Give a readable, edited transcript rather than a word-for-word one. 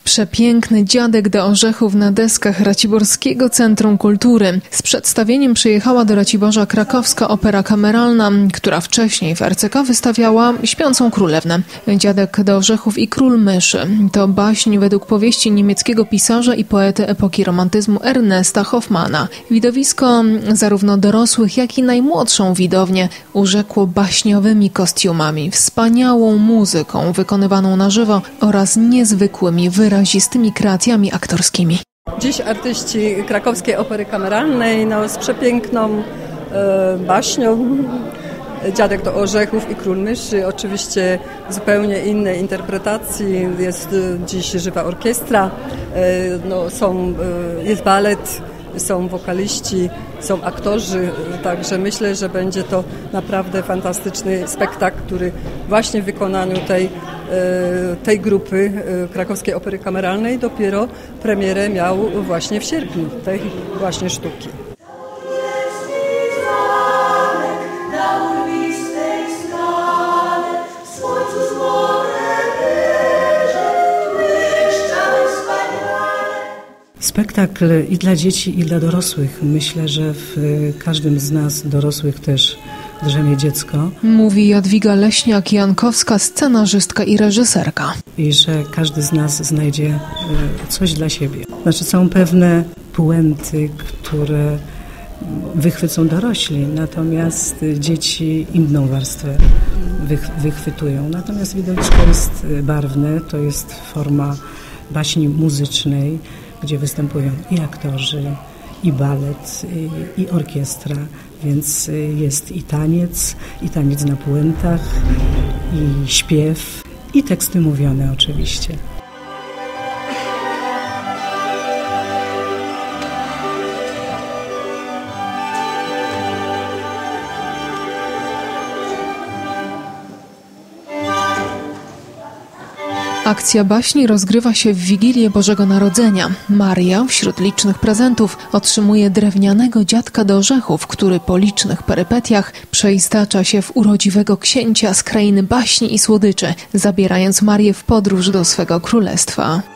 Przepiękny Dziadek do Orzechów na deskach Raciborskiego Centrum Kultury. Z przedstawieniem przyjechała do Raciborza krakowska opera kameralna, która wcześniej w RCK wystawiała Śpiącą Królewnę. Dziadek do Orzechów i Król Myszy to baśń według powieści niemieckiego pisarza i poety epoki romantyzmu Ernesta Hoffmana. Widowisko zarówno dorosłych, jak i najmłodszą widownię urzekło baśniowymi kostiumami, wspaniałą muzyką wykonywaną na żywo oraz niezwykłymi wyrazistymi kreacjami aktorskimi. Dziś artyści krakowskiej opery kameralnej z przepiękną baśnią Dziadek do Orzechów i Król Myszy. Oczywiście zupełnie innej interpretacji. Jest dziś żywa orkiestra, jest balet, są wokaliści, są aktorzy, także myślę, że będzie to naprawdę fantastyczny spektakl, który właśnie w wykonaniu tej grupy krakowskiej opery kameralnej dopiero premierę miał właśnie w sierpniu tej właśnie sztuki. Spektakl i dla dzieci, i dla dorosłych. Myślę, że w każdym z nas, dorosłych, też drzemie dziecko. Mówi Jadwiga Leśniak-Jankowska, scenarzystka i reżyserka. I że każdy z nas znajdzie coś dla siebie. Znaczy są pewne puenty, które wychwycą dorośli, natomiast dzieci inną warstwę wychwytują. Natomiast widowisko jest barwne, to jest forma baśni muzycznej, gdzie występują i aktorzy, i balet, i orkiestra, więc jest i taniec na puentach, i śpiew, i teksty mówione oczywiście. Akcja baśni rozgrywa się w Wigilię Bożego Narodzenia. Maria wśród licznych prezentów otrzymuje drewnianego dziadka do orzechów, który po licznych perypetiach przeistacza się w urodziwego księcia z krainy baśni i słodyczy, zabierając Marię w podróż do swego królestwa.